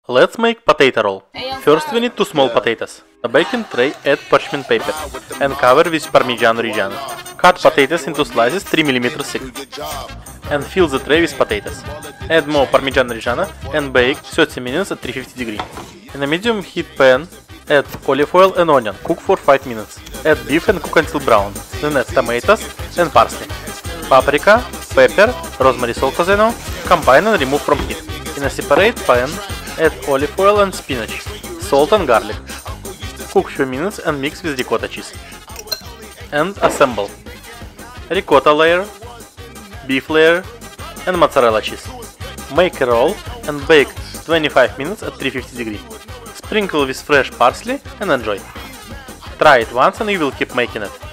Let's make potato roll. First we need 2 small potatoes. A baking tray, add parchment paper and cover with Parmigiano Reggiano. Cut potatoes into slices 3 mm thick and fill the tray with potatoes. Add more Parmigiano Reggiano and bake 30 minutes at 350 degrees. In a medium heat pan, add olive oil and onion, cook for 5 minutes. Add beef and cook until brown. Then add tomatoes and parsley. Paprika, pepper, rosemary salt oregano, combine and remove from heat. In a separate pan, add olive oil and spinach, salt and garlic. Cook few minutes and mix with ricotta cheese. And assemble ricotta layer, beef layer and mozzarella cheese. Make a roll and bake 25 minutes at 350 degrees. Sprinkle with fresh parsley and enjoy. Try it once and you will keep making it.